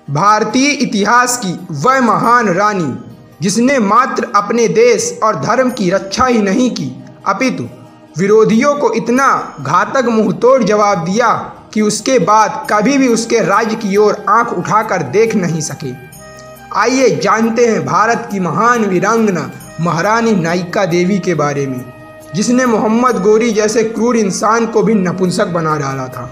भारतीय इतिहास की वह महान रानी जिसने मात्र अपने देश और धर्म की रक्षा ही नहीं की अपितु विरोधियों को इतना घातक मुंहतोड़ जवाब दिया कि उसके बाद कभी भी उसके राज्य की ओर आंख उठाकर देख नहीं सके। आइए जानते हैं भारत की महान वीरांगना महारानी नायिका देवी के बारे में, जिसने मोहम्मद गोरी जैसे क्रूर इंसान को भी नपुंसक बना डाला था।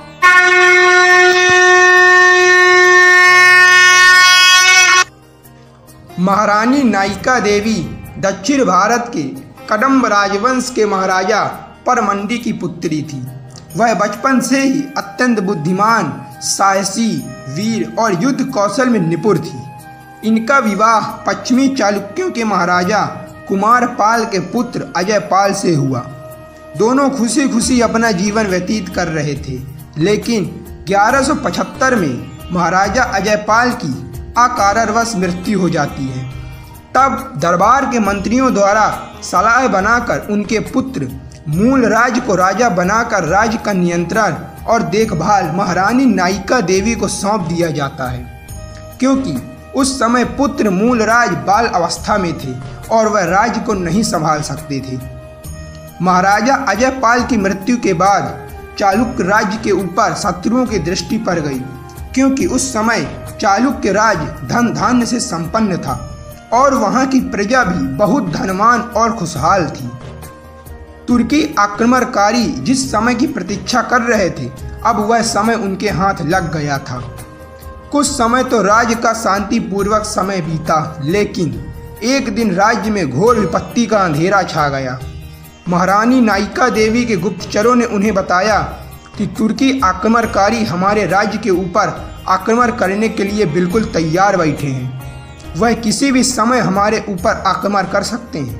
महारानी नायिका देवी दक्षिण भारत के कदम्ब राजवंश के महाराजा परमंडी की पुत्री थी। वह बचपन से ही अत्यंत बुद्धिमान, साहसी, वीर और युद्ध कौशल में निपुण थी। इनका विवाह पश्चिमी चालुक्यों के महाराजा कुमार पाल के पुत्र अजय पाल से हुआ। दोनों खुशी खुशी अपना जीवन व्यतीत कर रहे थे, लेकिन 1175 में महाराजा अजय पाल की अकारणवश मृत्यु हो जाती है। तब दरबार के मंत्रियों द्वारा सलाह बनाकर उनके पुत्र मूलराज को राजा बनाकर राज्य का नियंत्रण और देखभाल महारानी नायिका देवी को सौंप दिया जाता है, क्योंकि उस समय पुत्र मूलराज बाल अवस्था में थे और वह राज्य को नहीं संभाल सकते थे। महाराजा अजय पाल की मृत्यु के बाद चालुक्य राज्य के ऊपर शत्रुओं की दृष्टि पड़ गई, क्योंकि उस समय चालुक्य राज्य धन धान्य से संपन्न था और वहां की प्रजा भी बहुत धनवान और खुशहाल थी। तुर्की आक्रमणकारी जिस समय की प्रतीक्षा कर रहे थे, अब वह समय उनके हाथ लग गया था। कुछ समय तो राज्य का शांतिपूर्वक समय बीता, लेकिन एक दिन राज्य में घोर विपत्ति का अंधेरा छा गया। महारानी नायिका देवी के गुप्तचरों ने उन्हें बताया कि तुर्की आक्रमणकारी हमारे राज्य के ऊपर आक्रमण करने के लिए बिल्कुल तैयार बैठे हैं। वह किसी भी समय हमारे ऊपर आक्रमण कर सकते हैं।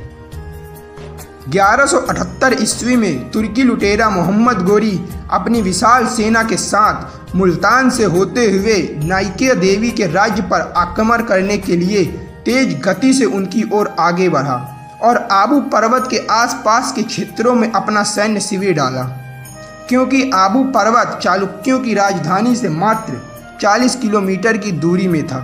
1178 ईस्वी में तुर्की लुटेरा मोहम्मद गोरी अपनी विशाल सेना के साथ मुल्तान से होते हुए नायिका देवी के राज्य पर आक्रमण करने के लिए तेज गति से उनकी ओर आगे बढ़ा और आबू पर्वत के आसपास के क्षेत्रों में अपना सैन्य शिविर डाला, क्योंकि आबू पर्वत चालुक्यों की राजधानी से मात्र 40 किलोमीटर की दूरी में था।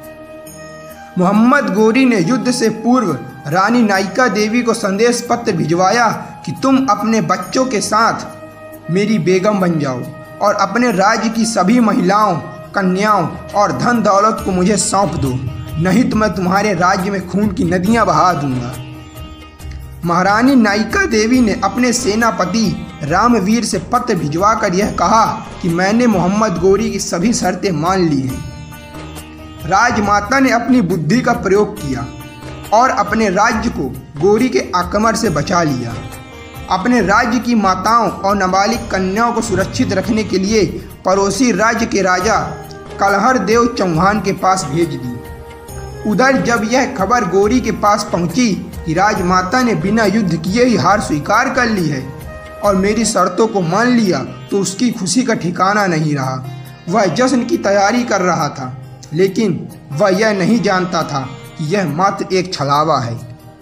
मोहम्मद गोरी ने युद्ध से पूर्व रानी नायिका देवी को संदेश पत्र भिजवाया कि तुम अपने बच्चों के साथ मेरी बेगम बन जाओ और अपने राज्य की सभी महिलाओं, कन्याओं और धन दौलत को मुझे सौंप दो, नहीं तो मैं तुम्हारे राज्य में खून की नदियां बहा दूंगा। महारानी नायिका देवी ने अपने सेनापति रामवीर से पत्र भिजवाकर यह कहा कि मैंने मोहम्मद गोरी की सभी शर्तें मान ली हैं। राजमाता ने अपनी बुद्धि का प्रयोग किया और अपने राज्य को गोरी के आक्रमण से बचा लिया। अपने राज्य की माताओं और नाबालिग कन्याओं को सुरक्षित रखने के लिए पड़ोसी राज्य के राजा कलहर देव चौहान के पास भेज दी। उधर जब यह खबर गोरी के पास पहुंची कि राजमाता ने बिना युद्ध किए ही हार स्वीकार कर ली है और मेरी शर्तों को मान लिया, तो उसकी खुशी का ठिकाना नहीं रहा। वह जश्न की तैयारी कर रहा था, लेकिन वह यह नहीं जानता था कि यह मात्र एक छलावा है।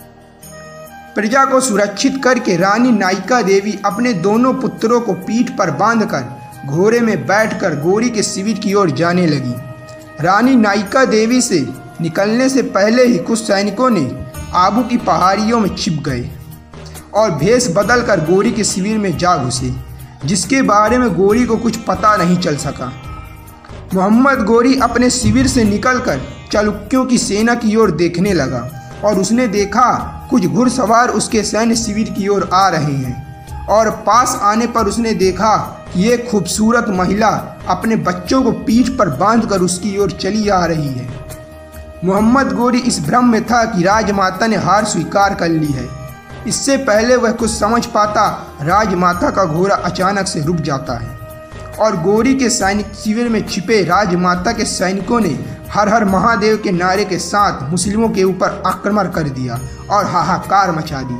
प्रजा को सुरक्षित करके रानी नायिका देवी अपने दोनों पुत्रों को पीठ पर बांधकर घोड़े में बैठकर गोरी के शिविर की ओर जाने लगी। रानी नायिका देवी से निकलने से पहले ही कुछ सैनिकों ने आबू की पहाड़ियों में छिप गए और भेष बदलकर गोरी के शिविर में जा घुसे, जिसके बारे में गोरी को कुछ पता नहीं चल सका। मोहम्मद गोरी अपने शिविर से निकलकर चालुक्यों की सेना की ओर देखने लगा और उसने देखा कुछ घुड़सवार उसके सैन्य शिविर की ओर आ रहे हैं और पास आने पर उसने देखा कि एक खूबसूरत महिला अपने बच्चों को पीठ पर बांधकर उसकी ओर चली आ रही है। मोहम्मद गोरी इस भ्रम में था कि राजमाता ने हार स्वीकार कर ली है। इससे पहले वह कुछ समझ पाता, राजमाता का घोड़ा अचानक से रुक जाता है और गोरी के सैनिक शिविर में छिपे राजमाता के सैनिकों ने हर हर महादेव के नारे के साथ मुस्लिमों के ऊपर आक्रमण कर दिया और हाहाकार मचा दी।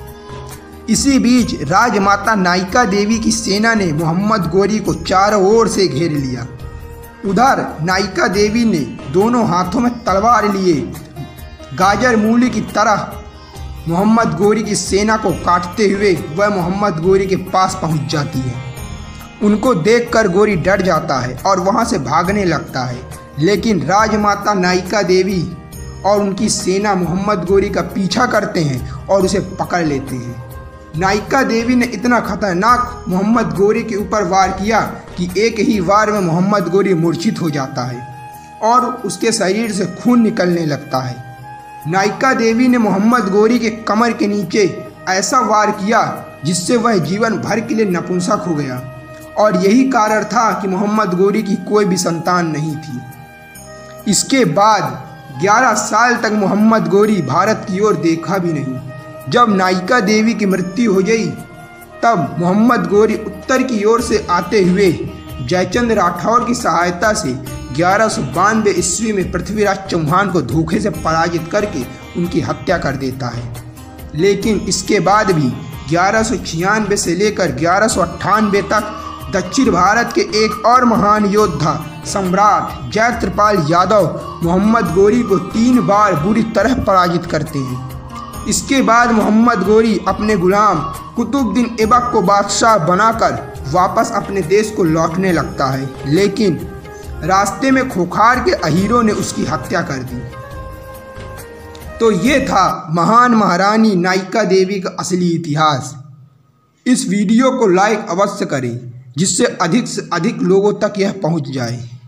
इसी बीच राजमाता नायिका देवी की सेना ने मोहम्मद गोरी को चारों ओर से घेर लिया। उधर नायिका देवी ने दोनों हाथों में तलवार लिए गाजर मूली की तरह मोहम्मद गोरी की सेना को काटते हुए वह मोहम्मद गोरी के पास पहुंच जाती है। उनको देखकर गोरी डर जाता है और वहां से भागने लगता है, लेकिन राजमाता नायिका देवी और उनकी सेना मोहम्मद गोरी का पीछा करते हैं और उसे पकड़ लेते हैं। नायिका देवी ने इतना खतरनाक मोहम्मद गोरी के ऊपर वार किया कि एक ही वार में मोहम्मद गोरी मूर्छित हो जाता है और उसके शरीर से खून निकलने लगता है। नायिका देवी ने मोहम्मद गोरी के कमर के नीचे ऐसा वार किया जिससे वह जीवन भर के लिए नपुंसक हो गया और यही कारण था कि मोहम्मद गोरी की कोई भी संतान नहीं थी। इसके बाद 11 साल तक मोहम्मद गोरी भारत की ओर देखा भी नहीं। जब नायिका देवी की मृत्यु हो गई तब मोहम्मद गोरी उत्तर की ओर से आते हुए जयचंद राठौर की सहायता से 1192 ईस्वी में पृथ्वीराज चौहान को धोखे से पराजित करके उनकी हत्या कर देता है। लेकिन इसके बाद भी 1196 से लेकर 1198 तक दक्षिण भारत के एक और महान योद्धा सम्राट जयत्रपाल यादव मोहम्मद गोरी को 3 बार बुरी तरह पराजित करते हैं। इसके बाद मोहम्मद गोरी अपने गुलाम कुतुबुद्दीन ऐबक को बादशाह बनाकर वापस अपने देश को लौटने लगता है, लेकिन रास्ते में खोखार के अहीरों ने उसकी हत्या कर दी। तो ये था महान महारानी नायिका देवी का असली इतिहास। इस वीडियो को लाइक अवश्य करें जिससे अधिक से अधिक लोगों तक यह पहुंच जाए।